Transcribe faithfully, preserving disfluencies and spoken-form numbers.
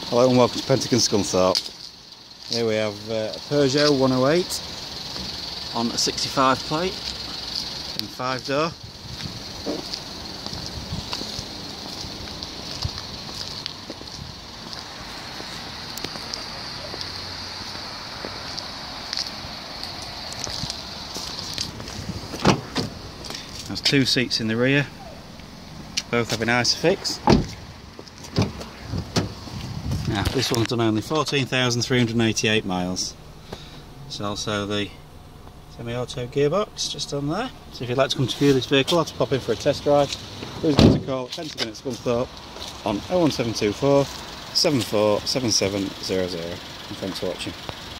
Hello and welcome to Pentagon Approved. Here we have uh, a Peugeot one oh eight on a sixty-five plate in five door. There's two seats in the rear, both having ISOFIX. Now, this one's done only fourteen thousand three hundred eighty-eight miles. It's also the semi-auto gearbox just on there. So if you'd like to come to view this vehicle or to pop in for a test drive, please give us a call at Pentagon at Scunthorpe on oh one seven two four, seven four seven seven zero zero. And thanks for watching.